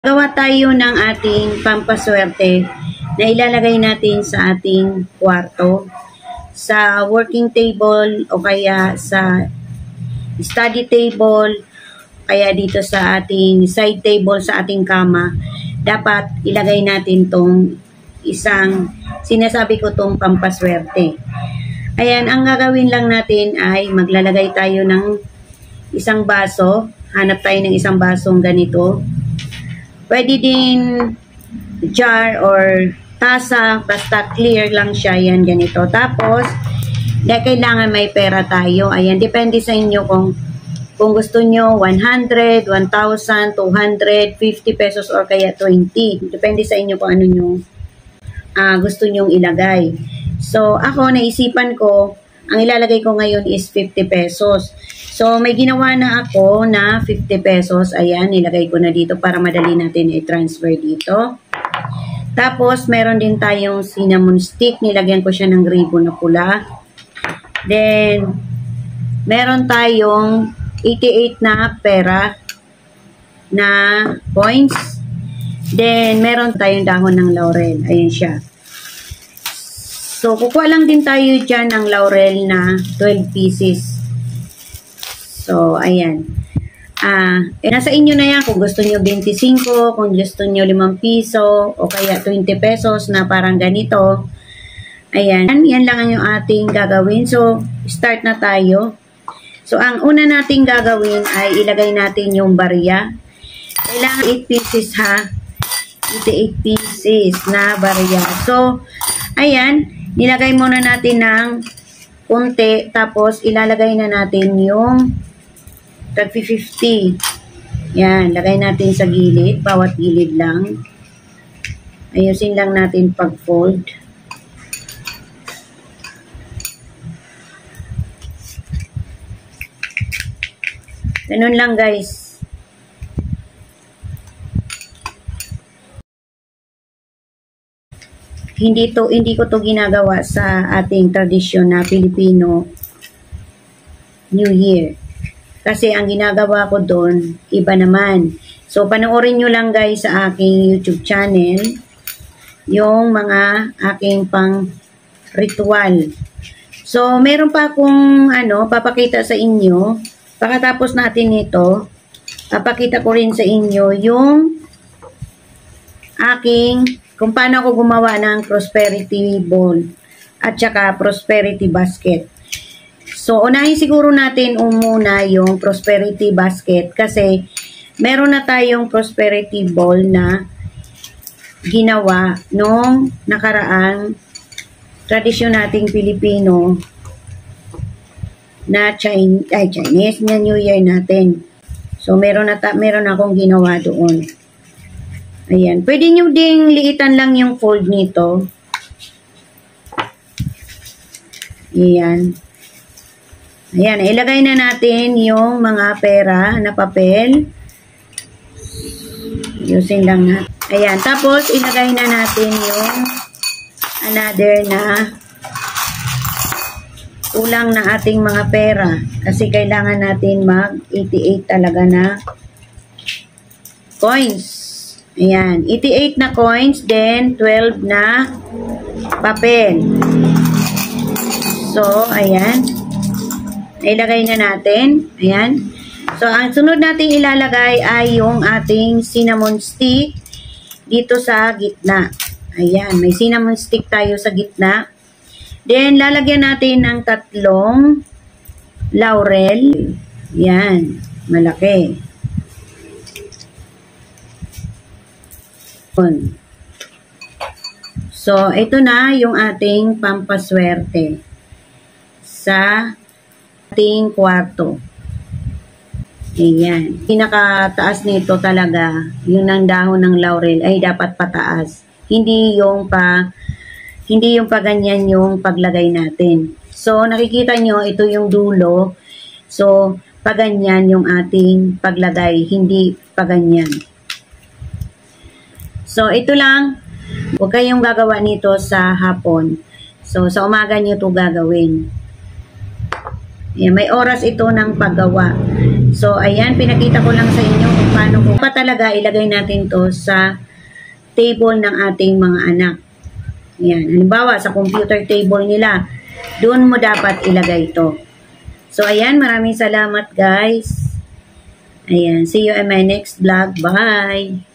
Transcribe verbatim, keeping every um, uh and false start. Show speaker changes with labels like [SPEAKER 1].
[SPEAKER 1] Gawa tayo ng ating pampaswerte na ilalagay natin sa ating kwarto, sa working table o kaya sa study table, kaya dito sa ating side table sa ating kama. Dapat ilagay natin tong isang, sinasabi ko tong pampaswerte. Ayan, ang gagawin lang natin ay maglalagay tayo ng isang baso. Hanap tayo ng isang basong ganito. Pwede din jar or tasa, basta clear lang siya, yan ganito. Tapos, dahil kailangan may pera tayo. Ayan, depende sa inyo kung kung gusto nyo one hundred, one thousand, two hundred, fifty pesos or kaya twenty. Depende sa inyo kung ano nyo uh, gusto nyong ilagay. So, ako, naisipan ko, ang ilalagay ko ngayon is fifty pesos. So, may ginawa na ako na fifty pesos. Ayan, nilagay ko na dito para madali natin i-transfer dito. Tapos, meron din tayong cinnamon stick. Nilagyan ko siya ng ribbon na pula. Then, meron tayong eighty-eight na pera na coins. Then, meron tayong dahon ng laurel. Ayan siya. So, kukuha lang din tayo dyan ng laurel na twelve pieces. So, ayan. Ah, eh, nasa inyo na yan kung gusto nyo twenty-five, kung gusto nyo limang piso, o kaya twenty pesos na parang ganito. Ayan. Yan lang yung ating gagawin. So, start na tayo. So, ang una nating gagawin ay ilagay natin yung barya. Kailangan eight pieces ha. eighty-eight pieces na barya. So, ayan. Nilagay muna natin ng konti. Tapos, ilalagay na natin yung tag fifty. Yan, lagay natin sa gilid, bawat gilid lang. Ayusin lang natin pag-fold. Ganun lang, guys. Hindi to, hindi ko to ginagawa sa ating tradisyon na Pilipino New Year. Kasi ang ginagawa ko doon, iba naman. So, panoorin nyo lang guys sa aking YouTube channel yung mga aking pang ritual. So, meron pa akong ano, papakita sa inyo. Pagkatapos natin ito, papakita ko rin sa inyo yung aking, kung paano ako gumawa ng prosperity ball at saka prosperity basket. So, unahin siguro natin muna yung prosperity basket kasi meron na tayong prosperity ball na ginawa nung nakaraang tradisyon nating Pilipino na Chinese, ay Chinese na New Year natin. So, meron na ta meron akong ginawa doon. Ayan. Pwede nyo ding liitan lang yung fold nito. Ayan. Ayan, ilagay na natin yung mga pera na papel. Ayusin lang na. Ayan, tapos ilagay na natin yung another na kulang na ating mga pera. Kasi kailangan natin mag eighty-eight talaga na coins. Ayan, eighty-eight na coins, then twelve na papel. So, ayan. Ilagay na natin. Ayan. So, ang sunod natin ilalagay ay yung ating cinnamon stick dito sa gitna. Ayan. May cinnamon stick tayo sa gitna. Then, lalagyan natin ng tatlong laurel. Ayan. Malaki. So, ito na yung ating pampaswerte sa ating kwarto. Ayan. Pinakataas nito talaga, yung ng dahon ng laurel ay dapat pataas. Hindi yung pa, hindi yung pa ganyan yung paglagay natin. So, nakikita nyo, ito yung dulo. So, pa ganyan yung ating paglagay, hindi pa ganyan. So, ito lang. Huwag kayong gagawa nito sa hapon. So, sa umaga nyo ito gagawin. Ayan, may oras ito ng paggawa. So, ayan, pinakita ko lang sa inyo kung paano kung pa talaga ilagay natin to sa table ng ating mga anak. Yan. Halimbawa, sa computer table nila, doon mo dapat ilagay to. So, ayan. Maraming salamat, guys. Ayan. See you in my next vlog. Bye!